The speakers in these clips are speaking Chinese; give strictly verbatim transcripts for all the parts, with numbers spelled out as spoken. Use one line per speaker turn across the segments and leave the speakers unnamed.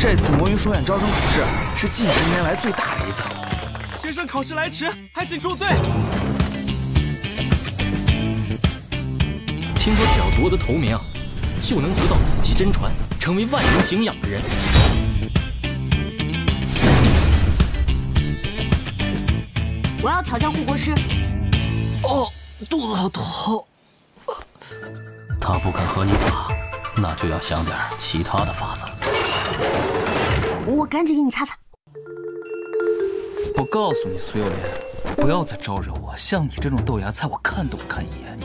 这次魔云书院招生考试是近十年来最大的一次。
学生考试来迟，还请恕罪。
听说只要夺得头名，就能得到紫极真传，成为万人敬仰的人。
我要挑战护国师。
哦，肚子好痛。他不肯和你打，那就要想点其他的法子。
我赶紧给你擦擦。
我告诉你，苏幼莲，不要再招惹我。像你这种豆芽菜，我看都不看一眼。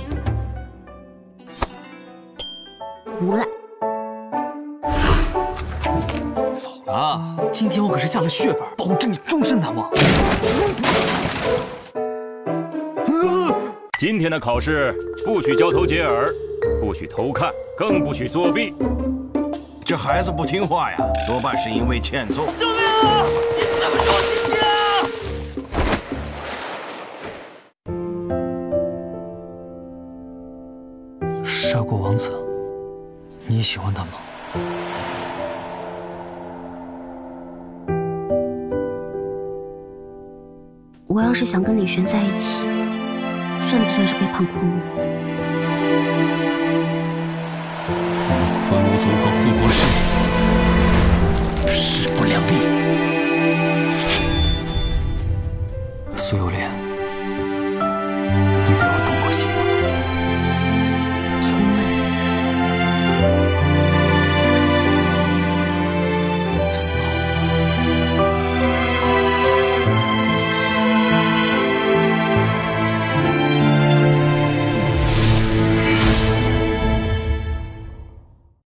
无赖。
走了，今天我可是下了血本，保证你终身难忘。
今天的考试不许交头接耳，不许偷看，更不许作弊。
这孩子不听话呀，多半是因为欠揍。
救命啊！你什么时候今天
啊？杀过王子，你喜欢他吗？
我要是想跟李玄在一起，算不算是背叛昆吾？